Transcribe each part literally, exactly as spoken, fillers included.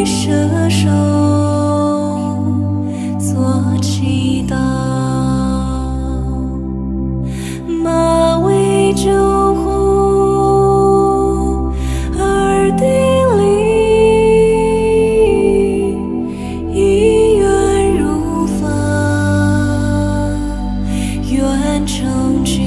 射手做祈祷，马尾救护耳钉里，一愿如法，愿成就。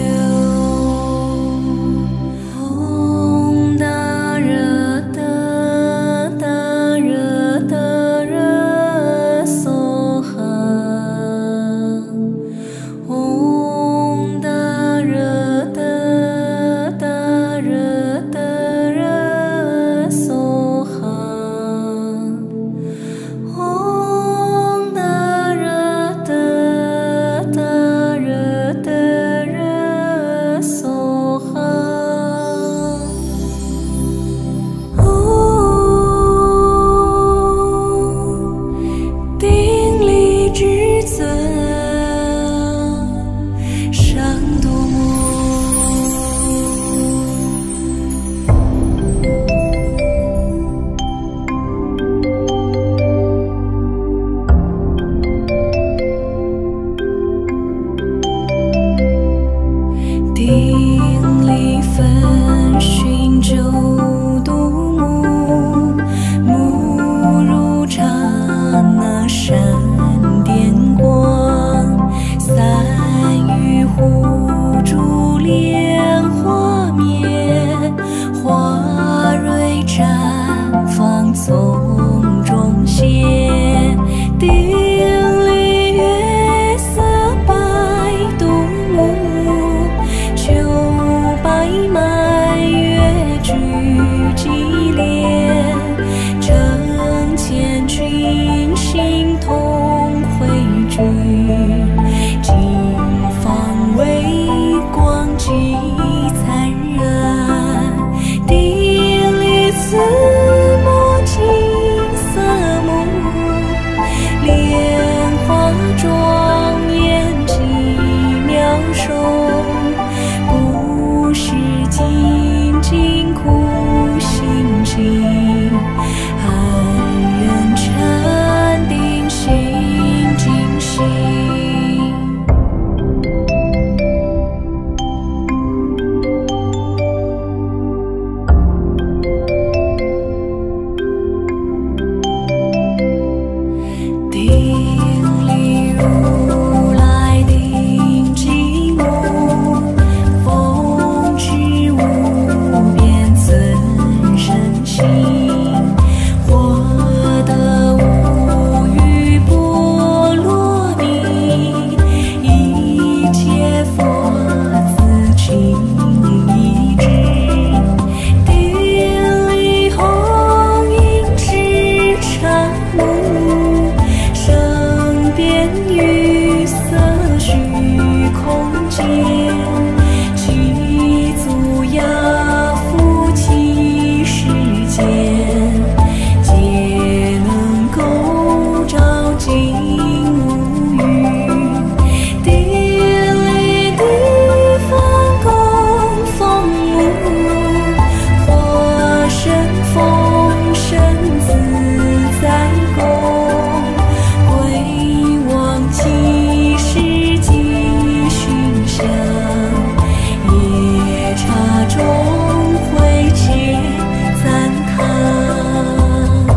顶礼分寻九度目，目如刹那闪电光，散于湖珠莲花面，花蕊绽放丛中现。顶礼月色白度目，白满月聚祁连，成千群星同汇聚，金方微光极灿然。顶礼四抹金色目，莲花庄严极妙手，是静静苦心静，安忍禅定心静心。顶礼如来顶寂目，获得无余波罗蜜，一切佛自情一致。顶礼红缨持禅目，生遍于色虚空间，其足亚夫其世间，皆能够照尽无余。顶礼地方供奉物，化身风神自在宫，回望其世即寻香，夜叉中会皆赞叹。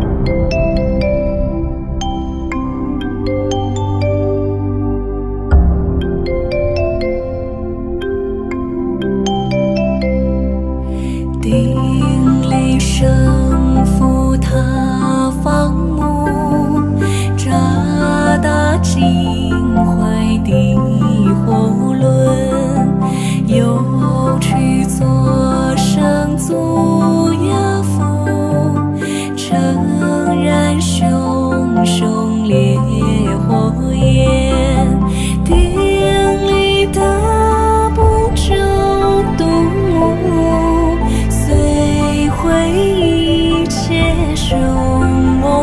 顶礼圣父他方目，扎达净怀地火轮，又去作生足亚夫，诚然熊熊烈火焰。顶礼大不周度目，虽毁一切凶恶，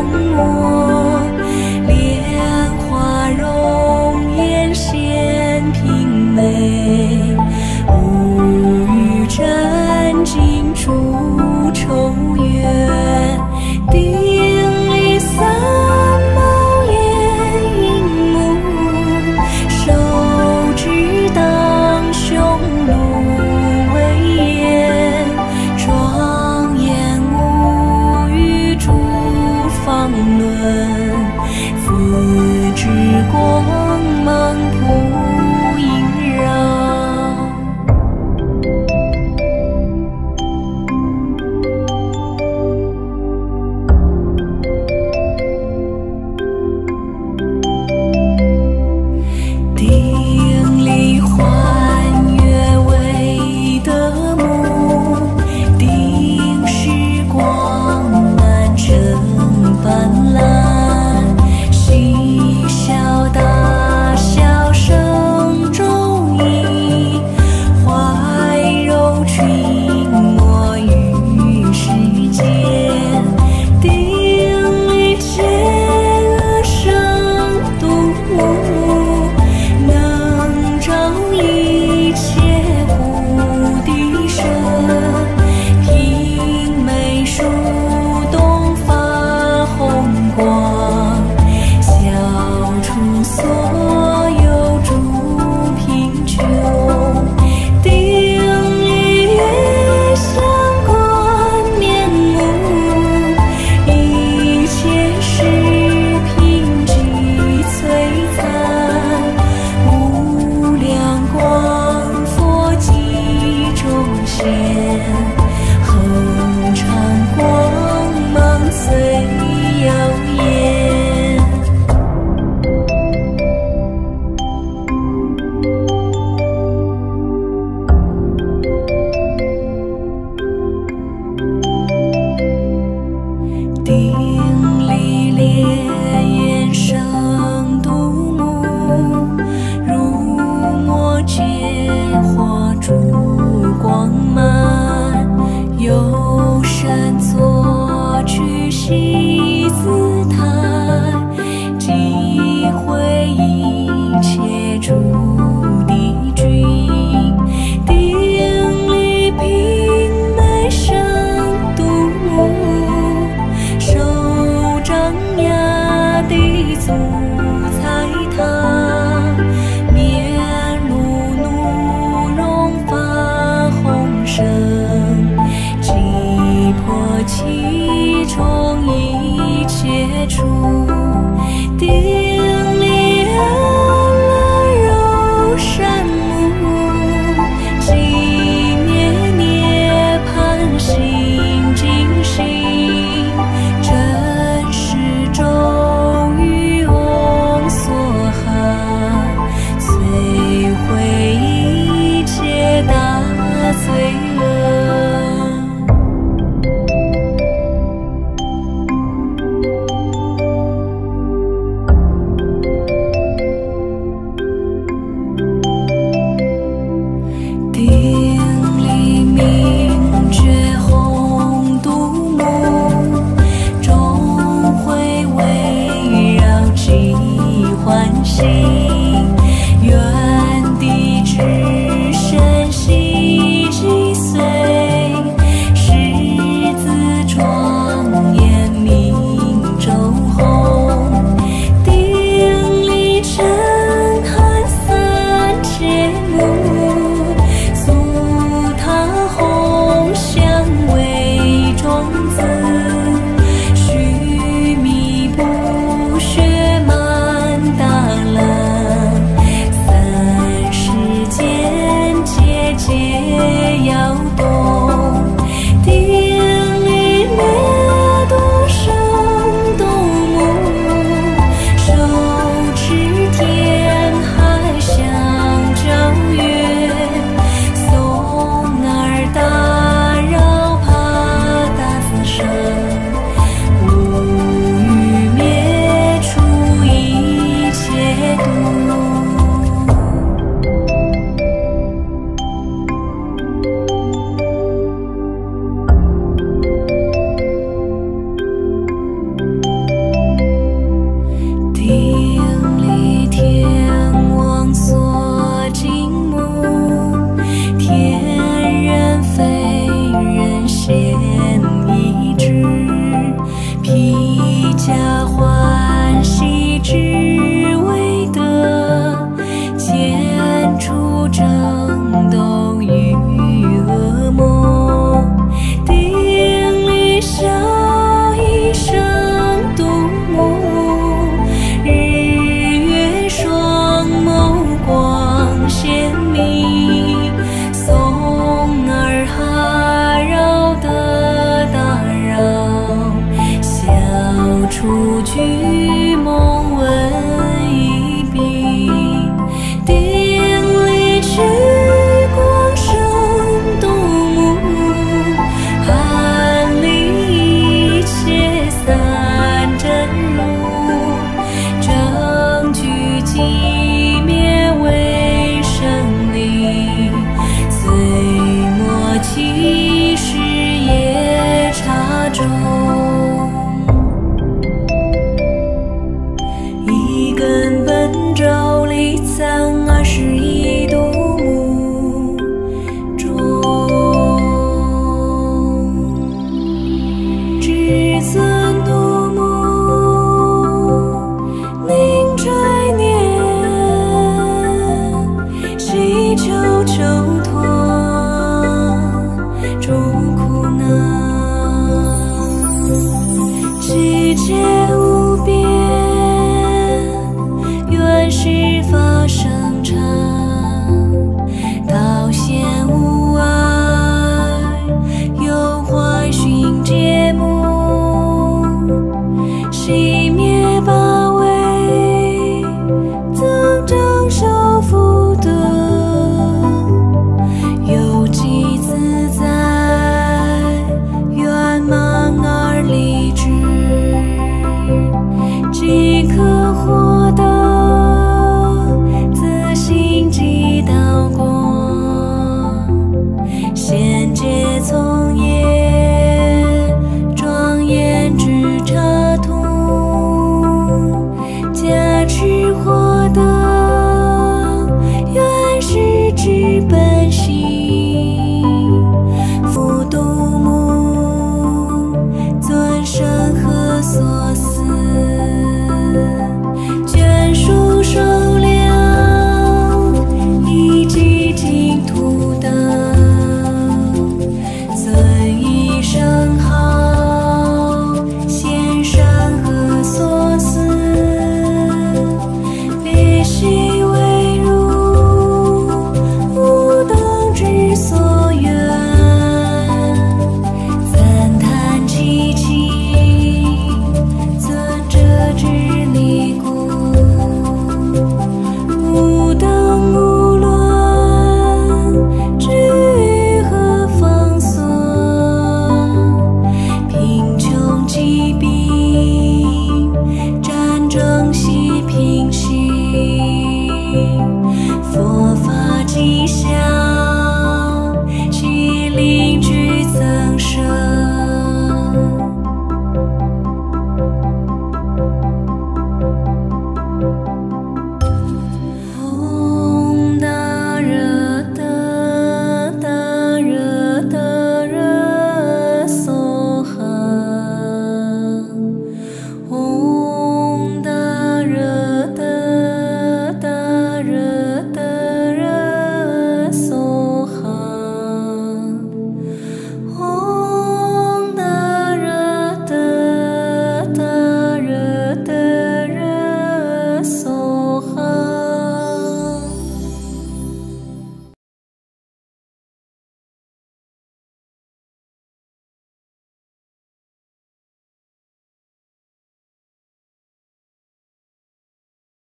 莲花容颜显平美，无余沾尽诸愁怨。 斑斓，嬉笑大笑声中意，怀柔群魔于世间，定力邪恶生度母，能照一切菩提身，平眉梳动发红光，消除所有诸贫穷，定力月相观面目，一切是贫瘠璀璨，无量光佛际中现，恒常光芒最耀眼。定力烈焰生度母，如墨劫火烛光漫，有神作曲习姿态，即会一切诸帝君，定力平眉生度母，手掌压地足财堂，面露怒容发红生，击破其中一切处，定力安乐柔善目，寂灭涅槃心尽心，真实周于翁所含，摧毁一切大罪恶。定力明觉红度母，终会围绕即欢喜，愿地之身悉击碎，狮子庄严明周红，定力震撼三界目，速他红香为种子，须弥不血满大冷，三世间节节摇动，定力灭度生度母，手持天海相交月，松儿打扰帕达自生，无欲灭除一切度。定力天王所敬慕，天人非人显一致，披甲欢喜之为德，见出争斗与恶魔，定力笑一生度母，日月双眸光鲜明，松儿哈绕的打扰，消除巨梦问一笔，定力去光生度母，含离一切散。 界无边，愿是法生成，道显无碍，有怀寻节目，熄灭八位，增长少福德，有机自在，圆满而立之，即可获得自性即道光，现界从业，庄严之刹土，加持获得原始之本性，复度母尊生何所思，眷属受量，以及净土等，尊一声号，显善何所思，别悉为如无等之所愿，赞叹其情，尊者之力故，无等无论，至于何方所，贫穷疾病，战争悉平息，佛法吉祥。